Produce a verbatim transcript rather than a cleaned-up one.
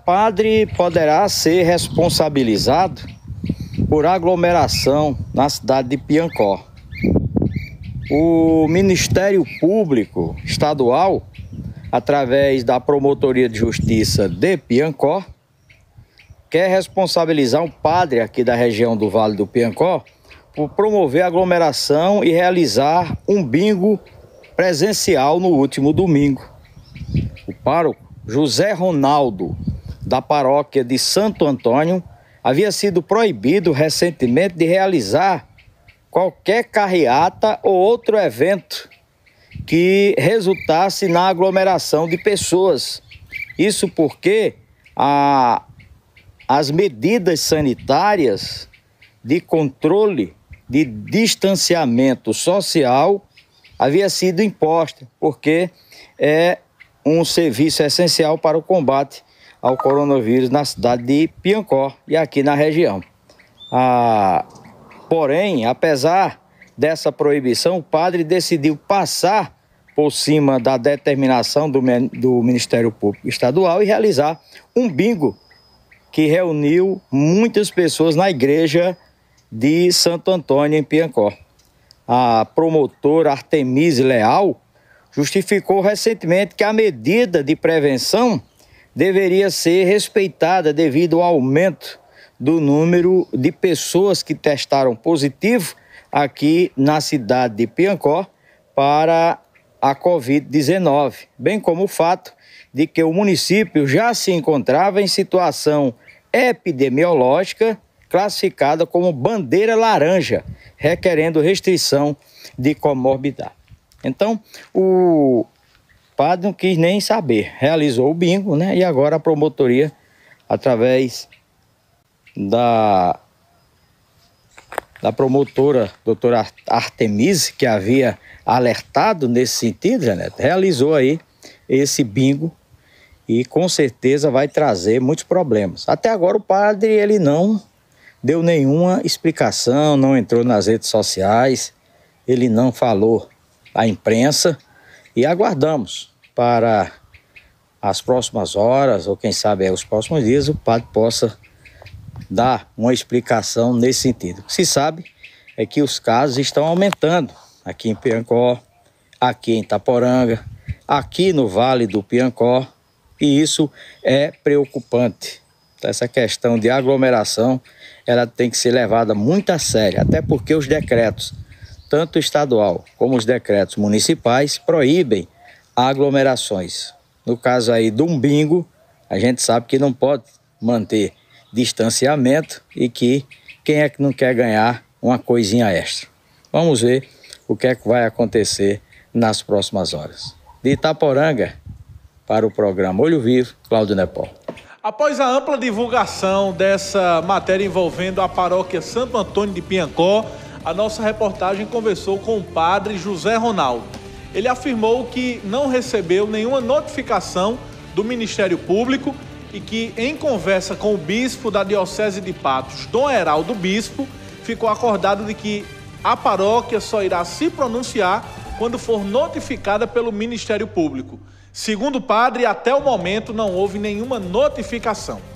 Padre poderá ser responsabilizado por aglomeração na cidade de Piancó. O Ministério Público Estadual, através da Promotoria de Justiça de Piancó, quer responsabilizar um padre aqui da região do Vale do Piancó por promover aglomeração e realizar um bingo presencial no último domingo. O pároco José Ronaldo, da paróquia de Santo Antônio, havia sido proibido recentemente de realizar qualquer carreata ou outro evento que resultasse na aglomeração de pessoas. Isso porque a, as medidas sanitárias de controle de distanciamento social havia sido imposta, porque é um serviço essencial para o combate ao coronavírus na cidade de Piancó e aqui na região. Ah, porém, apesar dessa proibição, o padre decidiu passar por cima da determinação do, do Ministério Público Estadual e realizar um bingo que reuniu muitas pessoas na igreja de Santo Antônio, em Piancó. A promotora Artemise Leal justificou recentemente que a medida de prevenção deveria ser respeitada devido ao aumento do número de pessoas que testaram positivo aqui na cidade de Piancó para a covid dezenove, bem como o fato de que o município já se encontrava em situação epidemiológica classificada como bandeira laranja, requerendo restrição de comorbidade. Então, o padre não quis nem saber, realizou o bingo, né? E agora a promotoria, através da, da promotora, doutora Artemise, que havia alertado nesse sentido, Janete, realizou aí esse bingo e com certeza vai trazer muitos problemas. Até agora o padre, ele não deu nenhuma explicação, não entrou nas redes sociais, ele não falou à imprensa e aguardamos para as próximas horas, ou quem sabe é, os próximos dias, o padre possa dar uma explicação nesse sentido. O que se sabe é que os casos estão aumentando aqui em Piancó, aqui em Itaporanga, aqui no Vale do Piancó, e isso é preocupante. Então, essa questão de aglomeração, ela tem que ser levada muito a sério, até porque os decretos, tanto estadual como os decretos municipais, proíbem aglomerações. No caso aí do bingo, a gente sabe que não pode manter distanciamento e que quem é que não quer ganhar uma coisinha extra. Vamos ver o que é que vai acontecer nas próximas horas. De Itaporanga, para o programa Olho Vivo, Cláudio Nepal. Após a ampla divulgação dessa matéria envolvendo a paróquia Santo Antônio de Piancó, a nossa reportagem conversou com o padre José Ronaldo. Ele afirmou que não recebeu nenhuma notificação do Ministério Público e que, em conversa com o bispo da Diocese de Patos, Dom Heraldo Bispo, ficou acordado de que a paróquia só irá se pronunciar quando for notificada pelo Ministério Público. Segundo o padre, até o momento não houve nenhuma notificação.